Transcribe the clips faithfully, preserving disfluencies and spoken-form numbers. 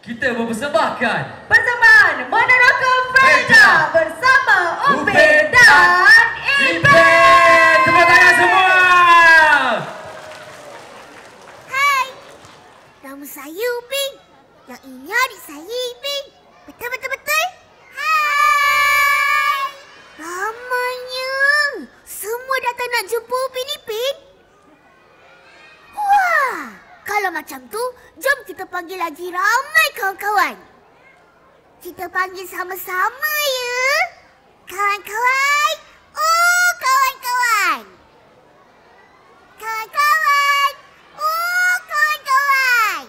kita mempersembahkan persembahan Meneroka Felda bersama Upin dan Ipin. Tepuk tangan semua. Hai, nama saya Upin. Yang ini adik saya Ipin. Betul-betul-betul? Hai. Lamanya. Semua datang nak jumpa Upin Ipin. Wah, kalau macam tu, jom kita panggil lagi ramai kawan-kawan. Kita panggil sama-sama ya. Kawan-kawan. Oh, kawan-kawan. Kawan-kawan. Oh, kawan-kawan.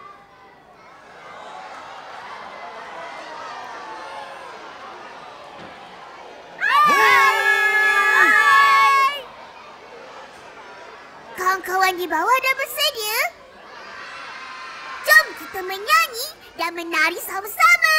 Hai. Kawan-kawan di bawah dah bersedia? Jom kita menyanyi dan menari sama-sama.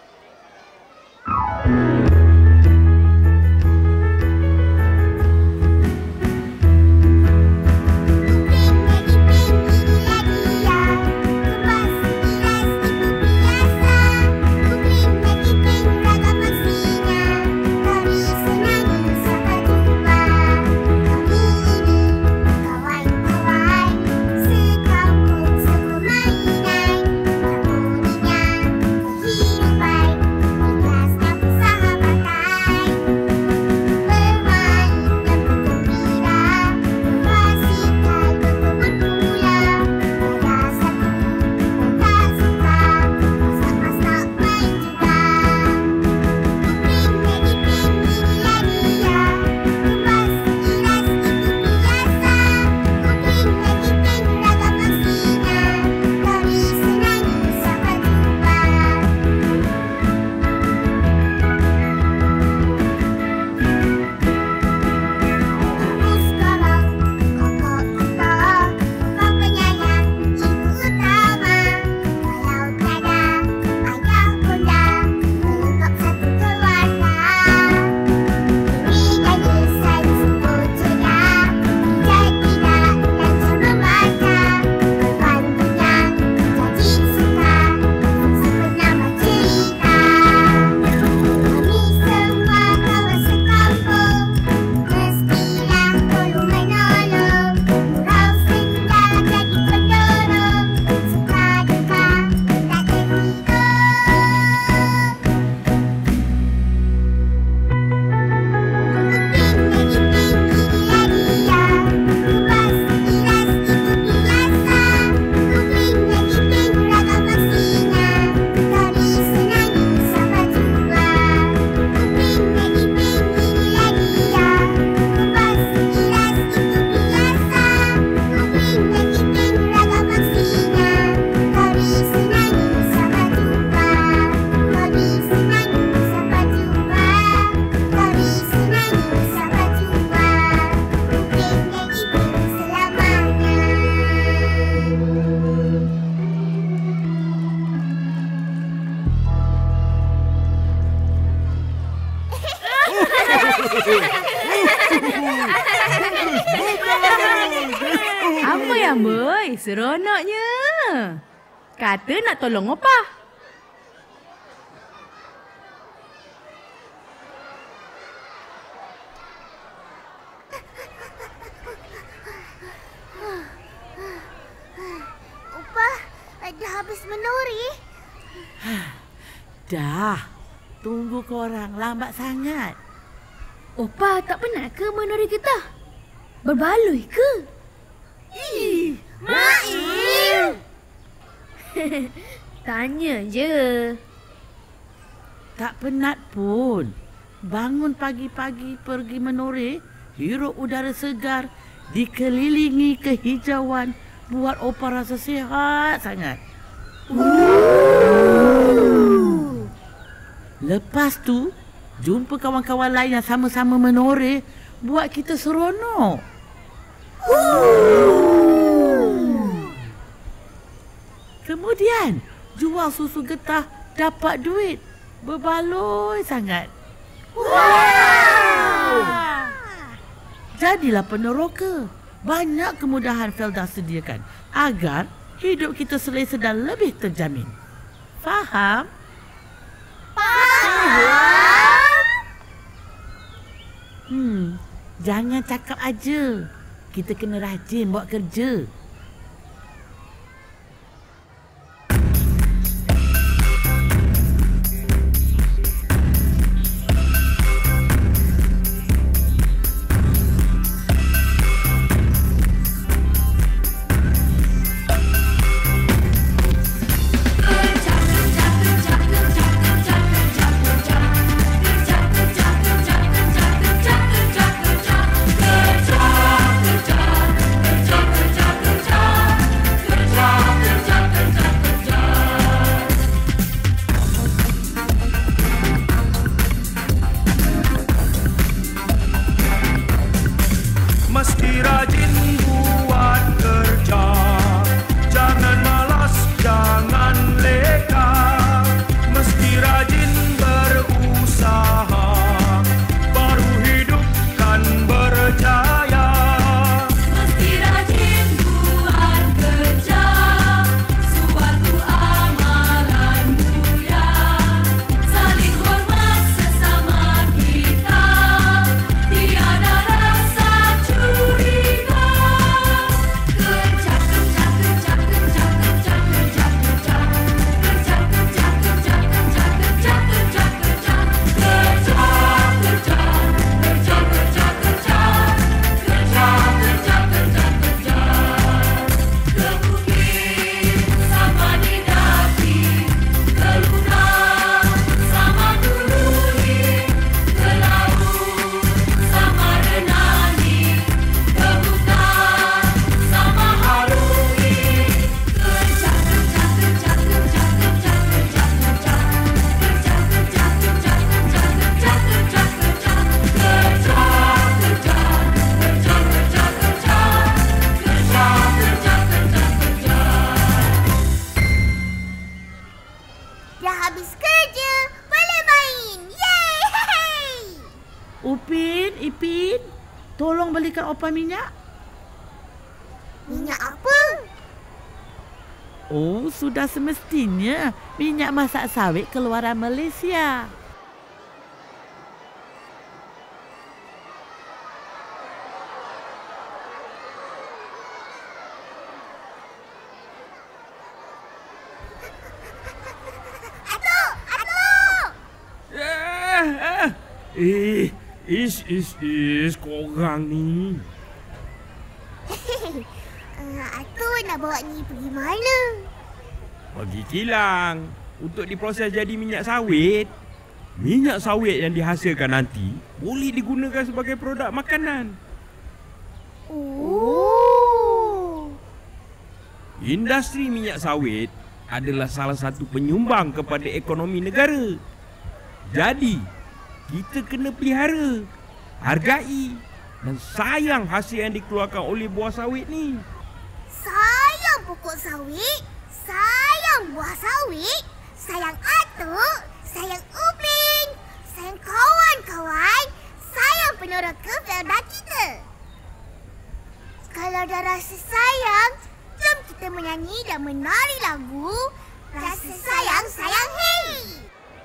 Apa yang boy? Seronoknya. Kata nak tolong opah. Opah, dah habis menuri. Dah. Tunggu korang, lambat sangat. Opah tak penat ke menuri kita? Berbaloi ke? Ih, Mail. Tanya je. tak penat pun. Bangun pagi-pagi pergi menore, hirup udara segar, dikelilingi kehijauan, buat opah rasa sihat sangat. Ooh. Lepas tu, jumpa kawan-kawan lain yang sama-sama menore, buat kita seronok. Kemudian, jual susu getah, dapat duit. Berbaloi sangat. Wow! Jadilah peneroka. Banyak kemudahan Felda sediakan agar hidup kita selesa dan lebih terjamin. Faham? Faham? Hmm, jangan cakap aja. Kita kena rajin buat kerja. Meski rajin buat kerja, jangan malas, jangan leka. Meski rajin berusaha, baru hidup kan berjaya. Meski rajin buat kerja, suatu amalan mulia. Saling hormat sesama kita, tiada rasa curiga. Kerja, kerja, kerja, kerja, kerja, kerja, kerja. Kerja, kerja, kerja, kerja, kerja, kerja, kerja. Kerja, kerja, kerja, kerja, kerja. Kerja, kerja, kerja, kerja. Ke bukit sama didaki, ke lunak sama turuni, ke laut sama renangi, ke hutan sama harungi. Kerja, kerja, kerja, kerja, kerja, kerja, kerja. Kerja, kerja, kerja, kerja, kerja, kerja, kerja. Kerja, kerja, kerja, kerja, kerja. Kerja, kerja, kerja, kerja. Dah habis kerja, boleh main. Yeay! Upin, Ipin, tolong belikan Opa minyak. Minyak apa? Oh, sudah semestinya minyak masak sawit keluaran Malaysia. Atuk! Atuk! Eh, eh, eh, is, is, is, korang ni. Uh, Atuk nak bawa ni pergi mana? Bagi kilang untuk diproses jadi minyak sawit. Minyak sawit yang dihasilkan nanti boleh digunakan sebagai produk makanan. Oh. Industri minyak sawit adalah salah satu penyumbang kepada ekonomi negara. Jadi, kita kena pelihara, hargai dan sayang hasil yang dikeluarkan oleh buah sawit ni. Sayang pokok sawit, sayang buah sawit, sayang Atuk, sayang Upin, sayang kawan-kawan, sayang peneroka Felda kita. Kalau dah rasa sayang, jom kita menyanyi dan menari lagu Rasa Sayang Sayang Hey.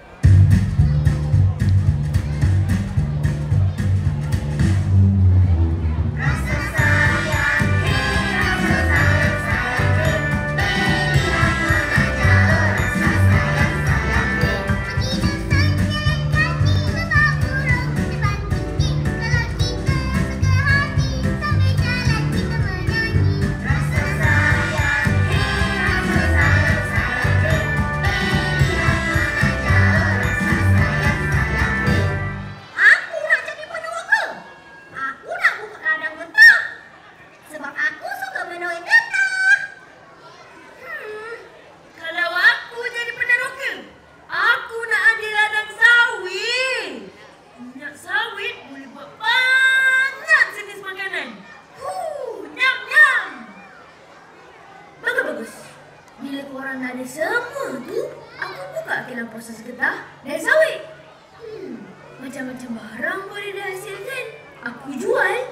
Dari semua tu, aku buka kilang proses getah dan sawit. Hmm, macam-macam barang boleh dihasilkan. Aku jual.